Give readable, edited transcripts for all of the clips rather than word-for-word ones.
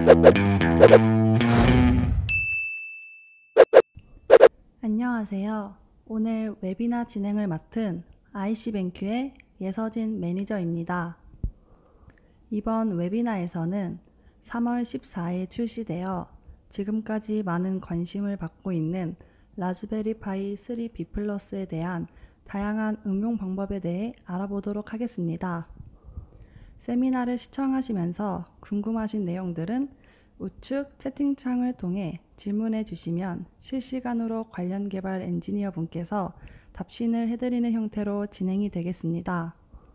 안녕하세요. 오늘 웨비나 진행을 맡은 IC뱅큐의 예서진 매니저입니다. 이번 웨비나에서는 3월 14일 출시되어 지금까지 많은 관심을 받고 있는 라즈베리 파이 3 B 플러스에 대한 다양한 응용 방법에 대해 알아보도록 하겠습니다. 세미나를 시청하시면서 궁금하신 내용들은 우측 채팅창을 통해 질문해 주시면 실시간으로 관련 개발 엔지니어 분께서 답신을 해드리는 형태로 진행이 되겠습니다.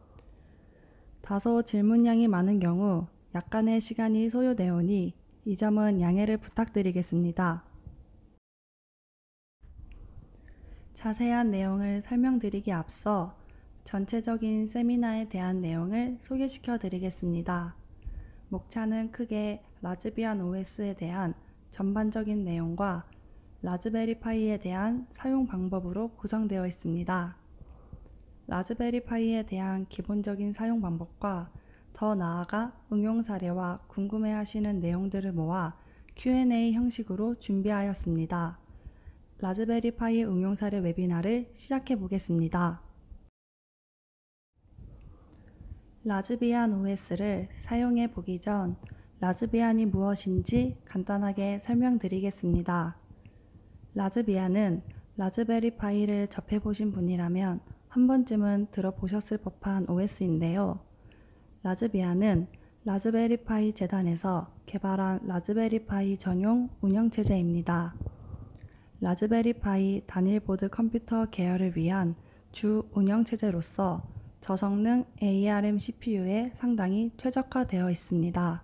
다소 질문량이 많은 경우 약간의 시간이 소요되오니 이 점은 양해를 부탁드리겠습니다. 자세한 내용을 설명드리기에 앞서 전체적인 세미나에 대한 내용을 소개시켜 드리겠습니다. 목차는 크게 라즈비안 OS에 대한 전반적인 내용과 라즈베리 파이에 대한 사용 방법으로 구성되어 있습니다. 라즈베리 파이에 대한 기본적인 사용 방법과 더 나아가 응용 사례와 궁금해하시는 내용들을 모아 Q&A 형식으로 준비하였습니다. 라즈베리 파이 응용 사례 웨비나를 시작해 보겠습니다. 라즈비안 OS를 사용해 보기 전 라즈비안이 무엇인지 간단하게 설명드리겠습니다. 라즈비안은 라즈베리 파이를 접해보신 분이라면 한 번쯤은 들어보셨을 법한 OS인데요. 라즈비안은 라즈베리 파이 재단에서 개발한 라즈베리 파이 전용 운영체제입니다. 라즈베리 파이 단일 보드 컴퓨터 계열을 위한 주 운영체제로서 저성능 ARM CPU에 상당히 최적화되어 있습니다.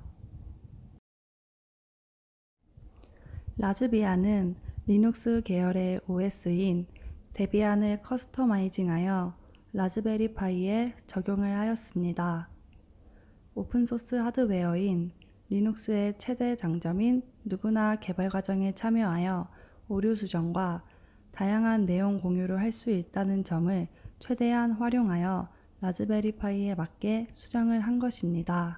라즈비안은 리눅스 계열의 OS인 데비안을 커스터마이징하여 라즈베리 파이에 적용을 하였습니다. 오픈소스 하드웨어인 리눅스의 최대 장점인 누구나 개발 과정에 참여하여 오류 수정과 다양한 내용 공유를 할 수 있다는 점을 최대한 활용하여 라즈베리 파이에 맞게 수정을 한 것입니다.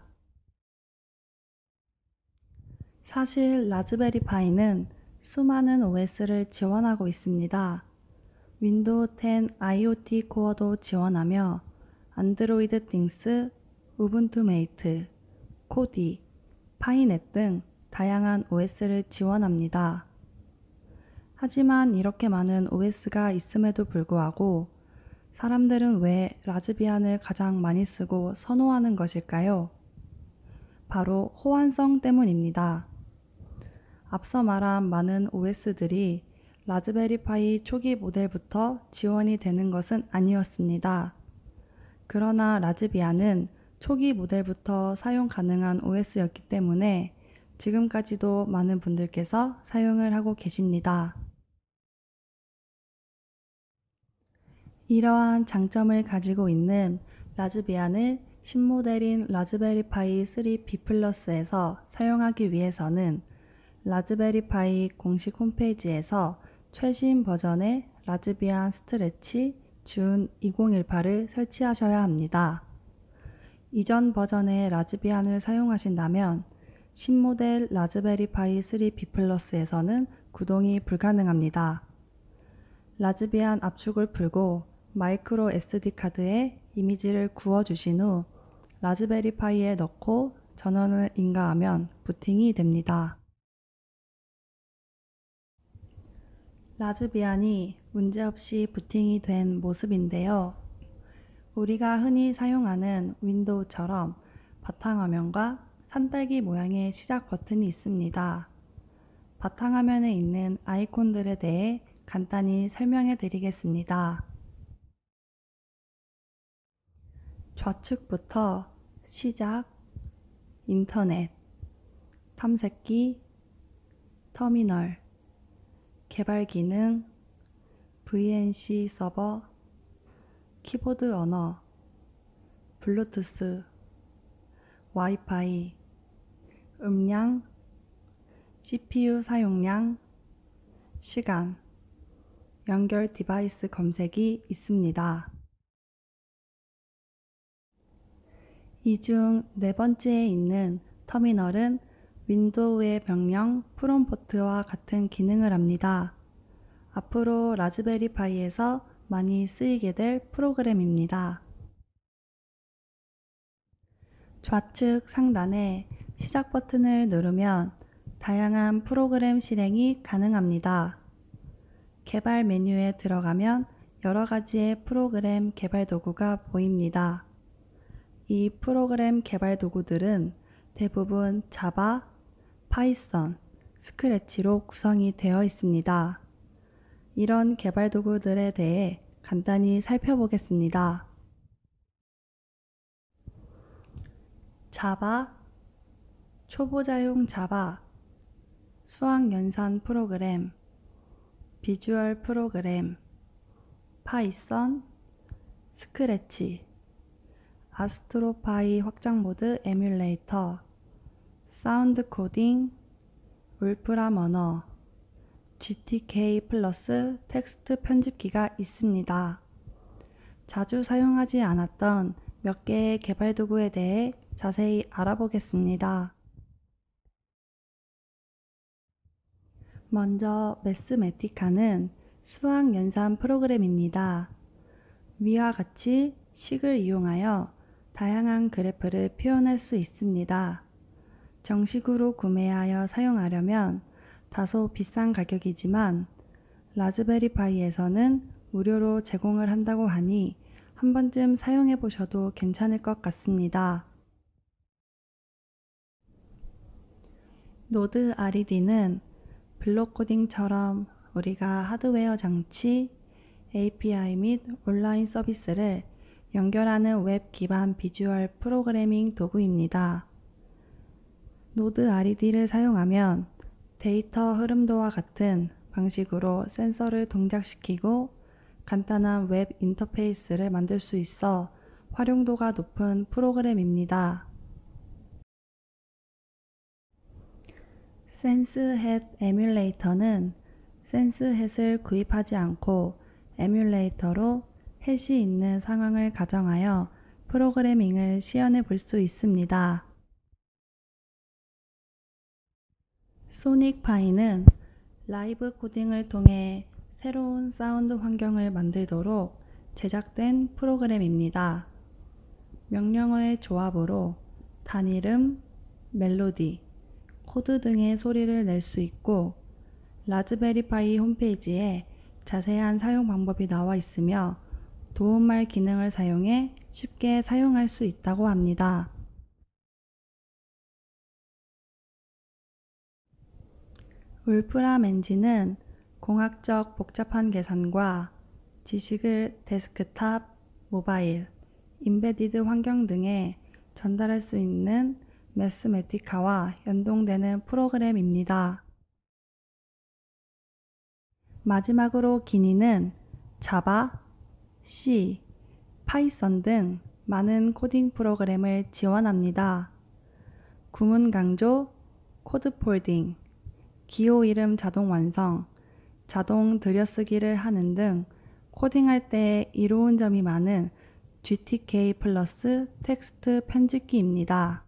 사실 라즈베리 파이는 수많은 OS를 지원하고 있습니다. 윈도우 10 IoT 코어도 지원하며 안드로이드 띵스, 우분투 메이트, 코디, 파이넷 등 다양한 OS를 지원합니다. 하지만 이렇게 많은 OS가 있음에도 불구하고 사람들은 왜 라즈비안을 가장 많이 쓰고 선호하는 것일까요? 바로 호환성 때문입니다. 앞서 말한 많은 OS들이 라즈베리 파이 초기 모델부터 지원이 되는 것은 아니었습니다. 그러나 라즈비안은 초기 모델부터 사용 가능한 OS였기 때문에 지금까지도 많은 분들께서 사용을 하고 계십니다. 이러한 장점을 가지고 있는 라즈비안을 신모델인 라즈베리 파이 3 B 플러스에서 사용하기 위해서는 라즈베리 파이 공식 홈페이지에서 최신 버전의 라즈비안 스트레치 준 2018을 설치하셔야 합니다. 이전 버전의 라즈비안을 사용하신다면 신모델 라즈베리 파이 3 B 플러스에서는 구동이 불가능합니다. 라즈비안 압축을 풀고 마이크로 SD 카드에 이미지를 구워주신 후 라즈베리 파이에 넣고 전원을 인가하면 부팅이 됩니다. 라즈비안이 문제없이 부팅이 된 모습인데요. 우리가 흔히 사용하는 윈도우처럼 바탕화면과 산딸기 모양의 시작 버튼이 있습니다. 바탕화면에 있는 아이콘들에 대해 간단히 설명해 드리겠습니다. 좌측부터 시작, 인터넷, 탐색기, 터미널, 개발 기능, VNC 서버, 키보드 언어, 블루투스, 와이파이, 음량, CPU 사용량, 시간, 연결 디바이스 검색이 있습니다. 이 중 네 번째에 있는 터미널은 윈도우의 명령 프롬프트와 같은 기능을 합니다. 앞으로 라즈베리 파이에서 많이 쓰이게 될 프로그램입니다. 좌측 상단에 시작 버튼을 누르면 다양한 프로그램 실행이 가능합니다. 개발 메뉴에 들어가면 여러 가지의 프로그램 개발 도구가 보입니다. 이 프로그램 개발 도구들은 대부분 자바, 파이썬, 스크래치로 구성이 되어 있습니다. 이런 개발 도구들에 대해 간단히 살펴보겠습니다. 자바, 초보자용 자바, 수학연산 프로그램, 비주얼 프로그램, 파이썬, 스크래치, 아스트로파이 확장모드 에뮬레이터, 사운드 코딩, 울프람 언어, GTK 플러스 텍스트 편집기가 있습니다. 자주 사용하지 않았던 몇 개의 개발 도구에 대해 자세히 알아보겠습니다. 먼저 매스매티카는 수학 연산 프로그램입니다. 위와 같이 식을 이용하여 다양한 그래프를 표현할 수 있습니다. 정식으로 구매하여 사용하려면 다소 비싼 가격이지만 라즈베리 파이에서는 무료로 제공을 한다고 하니 한 번쯤 사용해 보셔도 괜찮을 것 같습니다. 노드 RED는 블록 코딩처럼 우리가 하드웨어 장치, API 및 온라인 서비스를 연결하는 웹 기반 비주얼 프로그래밍 도구입니다. 노드 RED를 사용하면 데이터 흐름도와 같은 방식으로 센서를 동작시키고 간단한 웹 인터페이스를 만들 수 있어 활용도가 높은 프로그램입니다. 센스헷 에뮬레이터는 센스헷을 구입하지 않고 에뮬레이터로 헷이 있는 상황을 가정하여 프로그래밍을 시연해 볼 수 있습니다. 소닉파이는 라이브 코딩을 통해 새로운 사운드 환경을 만들도록 제작된 프로그램입니다. 명령어의 조합으로 단이름, 멜로디, 코드 등의 소리를 낼 수 있고 라즈베리 파이 홈페이지에 자세한 사용 방법이 나와 있으며 도움말 기능을 사용해 쉽게 사용할 수 있다고 합니다. 울프람 엔진은 공학적 복잡한 계산과 지식을 데스크탑, 모바일, 임베디드 환경 등에 전달할 수 있는 매스매티카와 연동되는 프로그램입니다. 마지막으로 기니는 자바, C, 파이썬 등 많은 코딩 프로그램을 지원합니다. 구문 강조, 코드 폴딩, 기호 이름 자동 완성, 자동 들여쓰기를 하는 등 코딩할 때 이로운 점이 많은 GTK 플러스 텍스트 편집기입니다.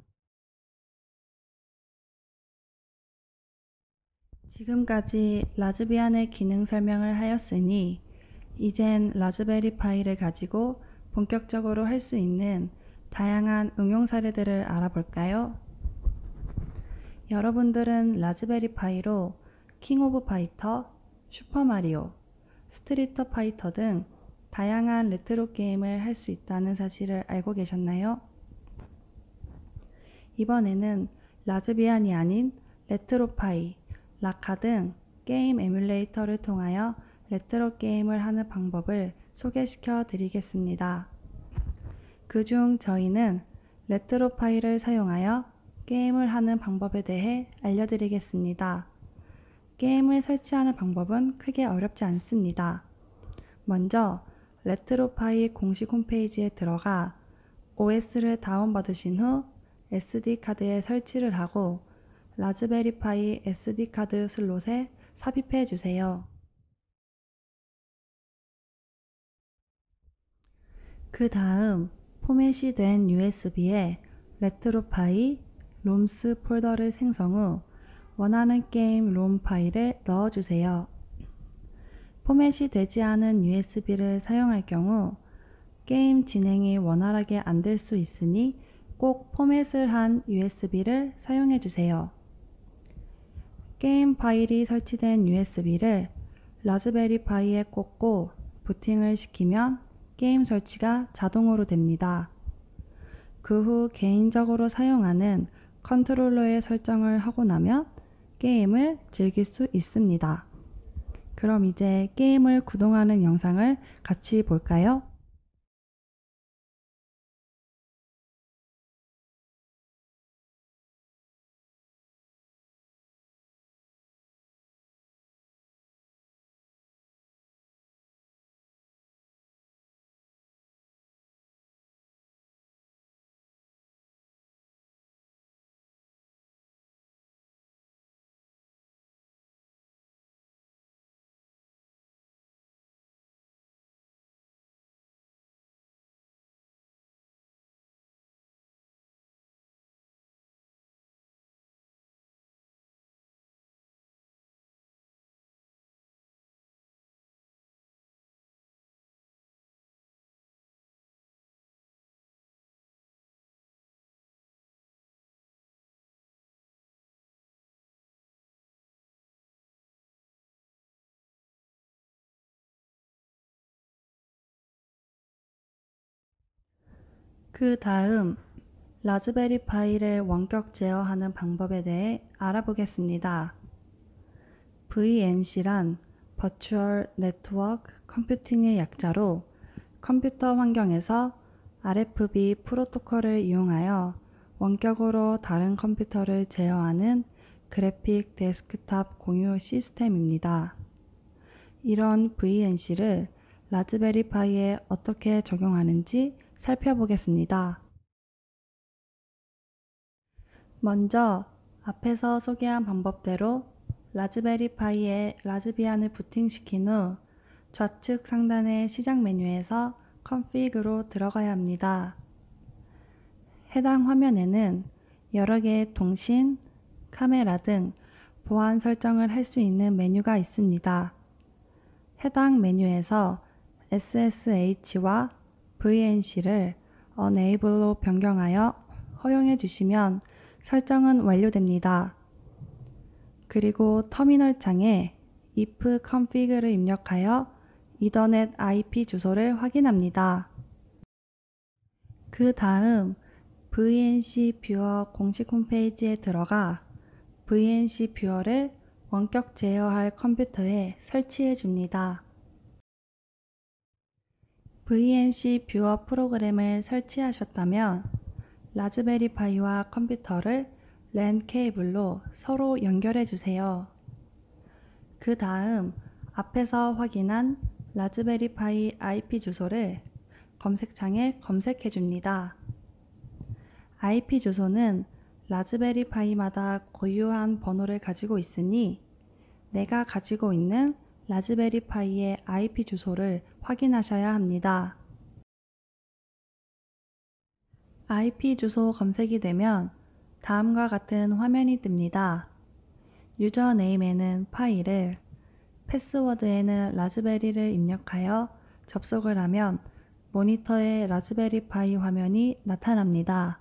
지금까지 라즈비안의 기능 설명을 하였으니 이젠 라즈베리 파이를 가지고 본격적으로 할 수 있는 다양한 응용 사례들을 알아볼까요? 여러분들은 라즈베리 파이로 킹 오브 파이터, 슈퍼마리오, 스트리트 파이터 등 다양한 레트로 게임을 할 수 있다는 사실을 알고 계셨나요? 이번에는 라즈비안이 아닌 레트로파이, 라카 등 게임 에뮬레이터를 통하여 레트로 게임을 하는 방법을 소개시켜 드리겠습니다. 그중 저희는 레트로파이를 사용하여 게임을 하는 방법에 대해 알려드리겠습니다. 게임을 설치하는 방법은 크게 어렵지 않습니다. 먼저 레트로파이 공식 홈페이지에 들어가 OS를 다운받으신 후 SD카드에 설치를 하고 라즈베리 파이 SD카드 슬롯에 삽입해 주세요. 그 다음 포맷이 된 USB에 레트로파이, 롬스 폴더를 생성 후 원하는 게임 롬 파일을 넣어주세요. 포맷이 되지 않은 USB를 사용할 경우 게임 진행이 원활하게 안 될 수 있으니 꼭 포맷을 한 USB를 사용해 주세요. 게임 파일이 설치된 USB를 라즈베리 파이에 꽂고 부팅을 시키면 게임 설치가 자동으로 됩니다. 그 후 개인적으로 사용하는 컨트롤러의 설정을 하고 나면 게임을 즐길 수 있습니다. 그럼 이제 게임을 구동하는 영상을 같이 볼까요? 그 다음 라즈베리 파이를 원격 제어하는 방법에 대해 알아보겠습니다. VNC란 Virtual Network Computing의 약자로 컴퓨터 환경에서 RFB 프로토콜을 이용하여 원격으로 다른 컴퓨터를 제어하는 그래픽 데스크탑 공유 시스템입니다. 이런 VNC를 라즈베리 파이에 어떻게 적용하는지 살펴보겠습니다. 먼저 앞에서 소개한 방법대로 라즈베리 파이에 라즈비안을 부팅시킨 후 좌측 상단의 시작 메뉴에서 컨피그로 들어가야 합니다. 해당 화면에는 여러 개의 통신, 카메라 등 보안 설정을 할 수 있는 메뉴가 있습니다. 해당 메뉴에서 SSH와 VNC를 Enable로 변경하여 허용해 주시면 설정은 완료됩니다. 그리고 터미널 창에 if config를 입력하여 이더넷 IP 주소를 확인합니다. 그 다음 VNC 뷰어 공식 홈페이지에 들어가 VNC 뷰어를 원격 제어할 컴퓨터에 설치해 줍니다. VNC 뷰어 프로그램을 설치하셨다면 라즈베리 파이와 컴퓨터를 랜 케이블로 서로 연결해 주세요. 그 다음 앞에서 확인한 라즈베리 파이 IP 주소를 검색창에 검색해 줍니다. IP 주소는 라즈베리 파이마다 고유한 번호를 가지고 있으니 내가 가지고 있는 라즈베리 파이의 IP 주소를 확인하셔야 합니다. IP 주소 검색이 되면 다음과 같은 화면이 뜹니다. 유저네임에는 파일을, 패스워드에는 라즈베리를 입력하여 접속을 하면 모니터에 라즈베리 파이 화면이 나타납니다.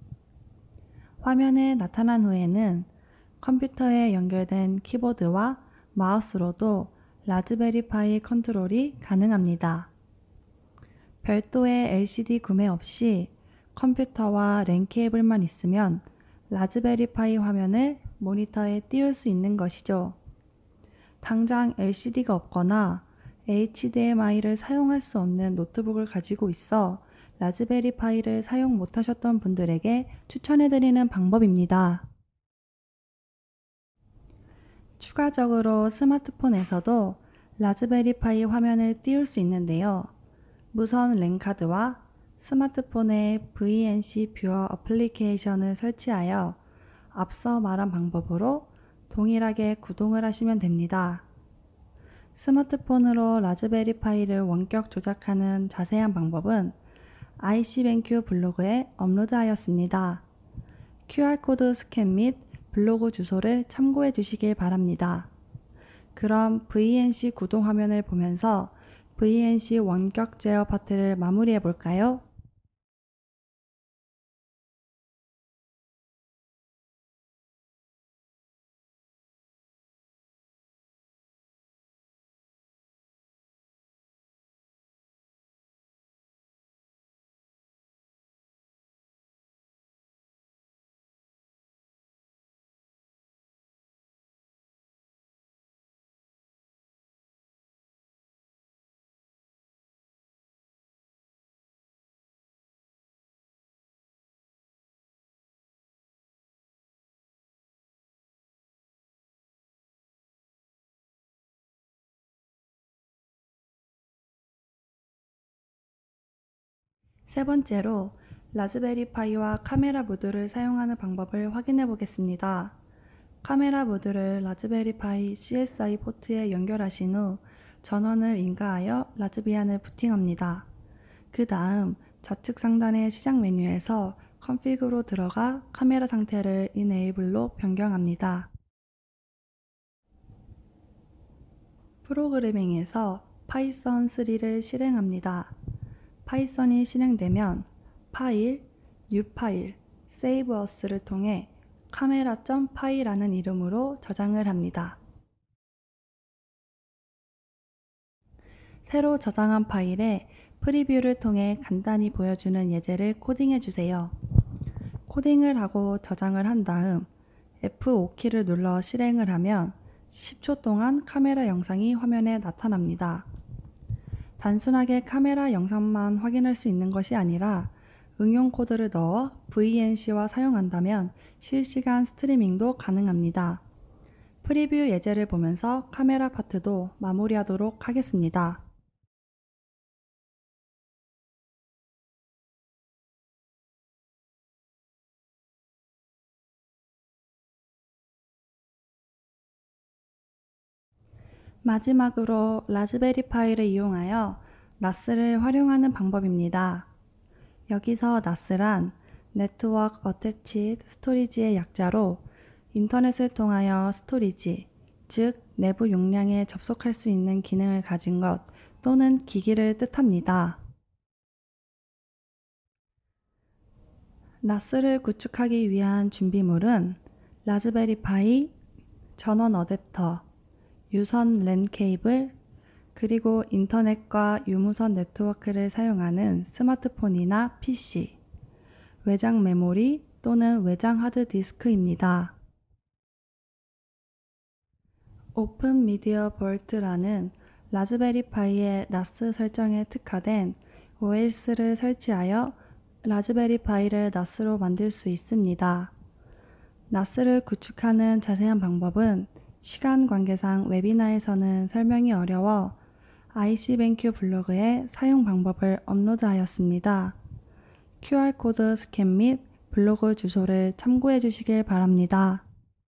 화면에 나타난 후에는 컴퓨터에 연결된 키보드와 마우스로도 라즈베리 파이 컨트롤이 가능합니다. 별도의 LCD 구매 없이 컴퓨터와 랜 케이블만 있으면 라즈베리 파이 화면을 모니터에 띄울 수 있는 것이죠. 당장 LCD가 없거나 HDMI를 사용할 수 없는 노트북을 가지고 있어 라즈베리 파이를 사용 못하셨던 분들에게 추천해드리는 방법입니다. 추가적으로 스마트폰에서도 라즈베리 파이 화면을 띄울 수 있는데요. 무선 랜카드와 스마트폰에 VNC 뷰어 어플리케이션을 설치하여 앞서 말한 방법으로 동일하게 구동을 하시면 됩니다. 스마트폰으로 라즈베리 파이를 원격 조작하는 자세한 방법은 ICBenQ 블로그에 업로드하였습니다. QR코드 스캔 및 블로그 주소를 참고해 주시길 바랍니다. 그럼 VNC 구동 화면을 보면서 VNC 원격 제어 파트를 마무리해 볼까요? 세 번째로 라즈베리 파이와 카메라 모드를 사용하는 방법을 확인해 보겠습니다. 카메라 모드를 라즈베리 파이 CSI 포트에 연결하신 후 전원을 인가하여 라즈비안을 부팅합니다. 그 다음 좌측 상단의 시작 메뉴에서 컨피그로 들어가 카메라 상태를 Enable로 변경합니다. 프로그래밍에서 파이썬 3를 실행합니다. 파이썬이 실행되면 파일, 뉴 파일, 세이브 어스를 통해 카메라.py라는 이름으로 저장을 합니다. 새로 저장한 파일에 프리뷰를 통해 간단히 보여주는 예제를 코딩해 주세요. 코딩을 하고 저장을 한 다음 F5키를 눌러 실행을 하면 10초 동안 카메라 영상이 화면에 나타납니다. 단순하게 카메라 영상만 확인할 수 있는 것이 아니라 응용 코드를 넣어 VNC와 사용한다면 실시간 스트리밍도 가능합니다. 프리뷰 예제를 보면서 카메라 파트도 마무리하도록 하겠습니다. 마지막으로 라즈베리 파이를 이용하여 NAS를 활용하는 방법입니다. 여기서 NAS란 네트워크 어태치드 스토리지의 약자로 인터넷을 통하여 스토리지, 즉 내부 용량에 접속할 수 있는 기능을 가진 것 또는 기기를 뜻합니다. NAS를 구축하기 위한 준비물은 라즈베리 파이, 전원 어댑터, 유선 랜 케이블, 그리고 인터넷과 유무선 네트워크를 사용하는 스마트폰이나 PC, 외장 메모리 또는 외장 하드디스크입니다. 오픈 미디어 볼트라는 라즈베리 파이의 NAS 설정에 특화된 OS를 설치하여 라즈베리 파이를 NAS로 만들 수 있습니다. NAS를 구축하는 자세한 방법은 시간 관계상 웨비나에서는 설명이 어려워 ICBenQ 블로그에 사용 방법을 업로드하였습니다. QR코드 스캔 및 블로그 주소를 참고해 주시길 바랍니다.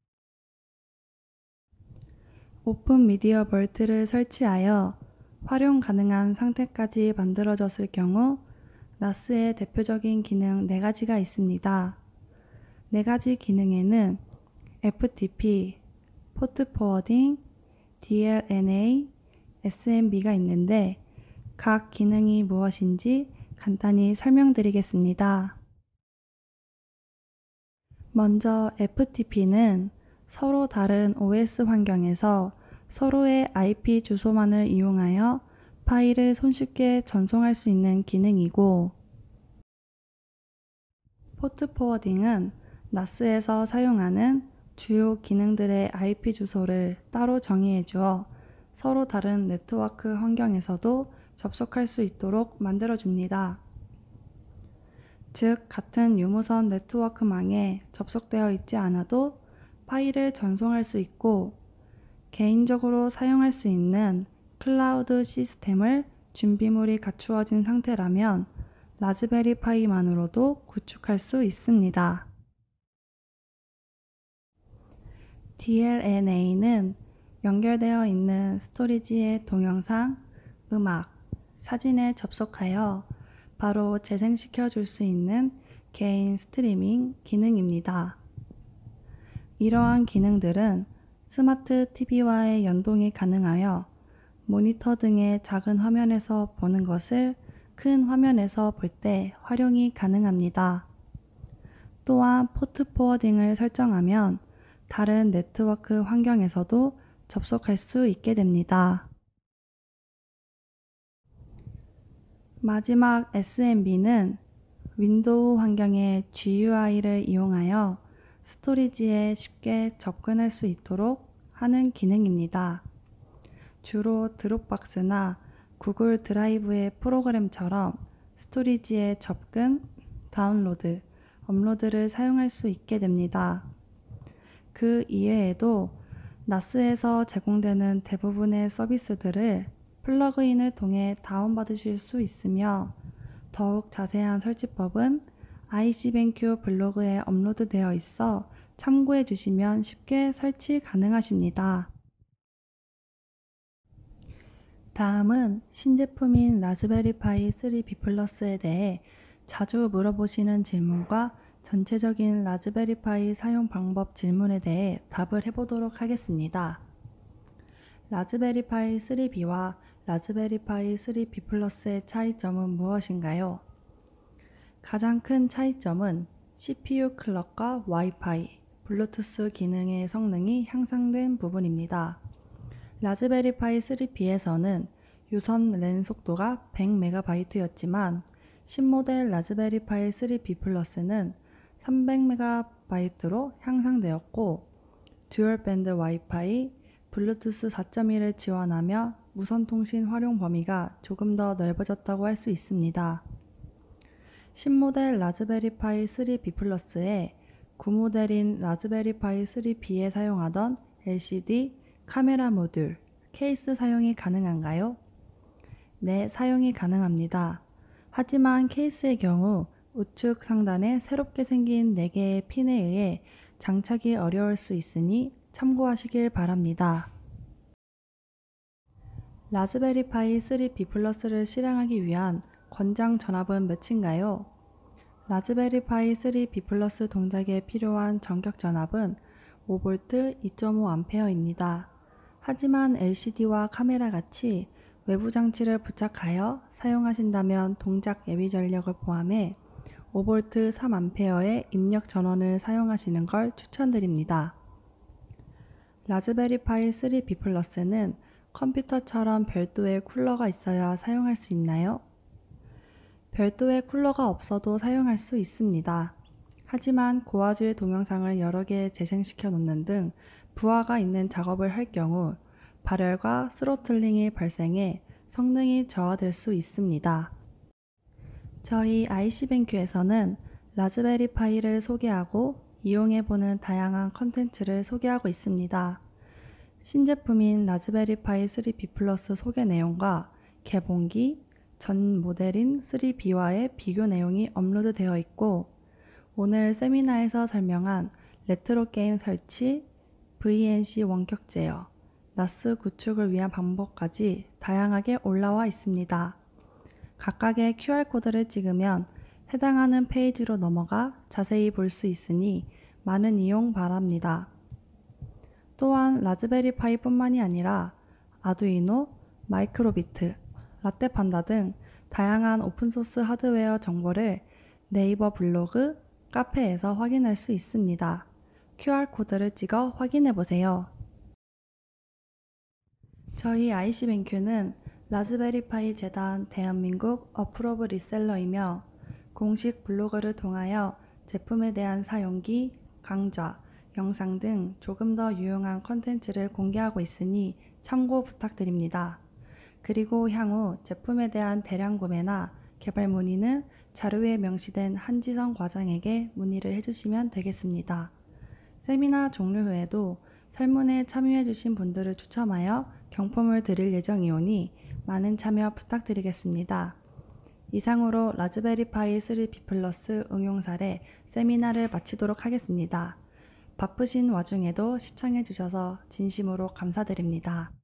오픈 미디어 볼트를 설치하여 활용 가능한 상태까지 만들어졌을 경우 NAS의 대표적인 기능 4가지가 있습니다. 4가지 기능에는 FTP, 포트 포워딩, DLNA, SMB가 있는데 각 기능이 무엇인지 간단히 설명드리겠습니다. 먼저 FTP는 서로 다른 OS 환경에서 서로의 IP 주소만을 이용하여 파일을 손쉽게 전송할 수 있는 기능이고, 포트 포워딩은 NAS에서 사용하는 주요 기능들의 IP 주소를 따로 정의해 주어 서로 다른 네트워크 환경에서도 접속할 수 있도록 만들어 줍니다. 즉, 같은 유무선 네트워크망에 접속되어 있지 않아도 파일을 전송할 수 있고, 개인적으로 사용할 수 있는 클라우드 시스템을 준비물이 갖추어진 상태라면 라즈베리 파이만으로도 구축할 수 있습니다. DLNA는 연결되어 있는 스토리지의 동영상, 음악, 사진에 접속하여 바로 재생시켜 줄 수 있는 개인 스트리밍 기능입니다. 이러한 기능들은 스마트 TV와의 연동이 가능하여 모니터 등의 작은 화면에서 보는 것을 큰 화면에서 볼 때 활용이 가능합니다. 또한 포트 포워딩을 설정하면 다른 네트워크 환경에서도 접속할 수 있게 됩니다. 마지막 SMB는 윈도우 환경의 GUI를 이용하여 스토리지에 쉽게 접근할 수 있도록 하는 기능입니다. 주로 드롭박스나 구글 드라이브의 프로그램처럼 스토리지에 접근, 다운로드, 업로드를 사용할 수 있게 됩니다. 그 이외에도 나스에서 제공되는 대부분의 서비스들을 플러그인을 통해 다운받으실 수 있으며 더욱 자세한 설치법은 ICBenQ 블로그에 업로드되어 있어 참고해 주시면 쉽게 설치 가능하십니다. 다음은 신제품인 라즈베리파이 3B 플러스에 대해 자주 물어보시는 질문과 전체적인 라즈베리파이 사용 방법 질문에 대해 답을 해보도록 하겠습니다. 라즈베리파이 3B와 라즈베리파이 3B 플러스의 차이점은 무엇인가요? 가장 큰 차이점은 CPU 클럭과 와이파이, 블루투스 기능의 성능이 향상된 부분입니다. 라즈베리파이 3B에서는 유선 랜 속도가 100MB였지만 신모델 라즈베리파이 3B 플러스는 300MB로 향상되었고 듀얼 밴드 와이파이, 블루투스 4.1을 지원하며 무선통신 활용 범위가 조금 더 넓어졌다고 할 수 있습니다. 신모델 라즈베리파이 3B 플러스에 구모델인 라즈베리파이 3B에 사용하던 LCD, 카메라 모듈, 케이스 사용이 가능한가요? 네, 사용이 가능합니다. 하지만 케이스의 경우 우측 상단에 새롭게 생긴 4개의 핀에 의해 장착이 어려울 수 있으니 참고하시길 바랍니다. 라즈베리파이 3B 플러스를 실행하기 위한 권장 전압은 몇인가요? 라즈베리파이 3B 플러스 동작에 필요한 전격 전압은 5V 2.5A입니다. 하지만 LCD와 카메라 같이 외부 장치를 부착하여 사용하신다면 동작 예비 전력을 포함해 5V 3A의 입력 전원을 사용하시는 걸 추천드립니다. 라즈베리파이 3B 플러스는 컴퓨터처럼 별도의 쿨러가 있어야 사용할 수 있나요? 별도의 쿨러가 없어도 사용할 수 있습니다. 하지만 고화질 동영상을 여러 개 재생시켜 놓는 등 부하가 있는 작업을 할 경우 발열과 스로틀링이 발생해 성능이 저하될 수 있습니다. 저희 ICBenQ에서는 라즈베리파이를 소개하고 이용해보는 다양한 컨텐츠를 소개하고 있습니다. 신제품인 라즈베리파이 3B 플러스 소개 내용과 개봉기, 전 모델인 3B와의 비교 내용이 업로드되어 있고 오늘 세미나에서 설명한 레트로 게임 설치, VNC 원격 제어, 나스 구축을 위한 방법까지 다양하게 올라와 있습니다. 각각의 QR코드를 찍으면 해당하는 페이지로 넘어가 자세히 볼 수 있으니 많은 이용 바랍니다. 또한 라즈베리파이 뿐만이 아니라 아두이노, 마이크로비트, 라떼판다 등 다양한 오픈소스 하드웨어 정보를 네이버 블로그, 카페에서 확인할 수 있습니다. QR코드를 찍어 확인해보세요. 저희 ICBenQ는 라즈베리파이 재단 대한민국 어프로브 리셀러이며 공식 블로그를 통하여 제품에 대한 사용기, 강좌, 영상 등 조금 더 유용한 컨텐츠를 공개하고 있으니 참고 부탁드립니다. 그리고 향후 제품에 대한 대량 구매나 개발 문의는 자료에 명시된 한지성 과장에게 문의를 해주시면 되겠습니다. 세미나 종료 후에도 설문에 참여해주신 분들을 추첨하여 경품을 드릴 예정이오니 많은 참여 부탁드리겠습니다. 이상으로 라즈베리파이 3B 플러스 응용 사례 세미나를 마치도록 하겠습니다. 바쁘신 와중에도 시청해주셔서 진심으로 감사드립니다.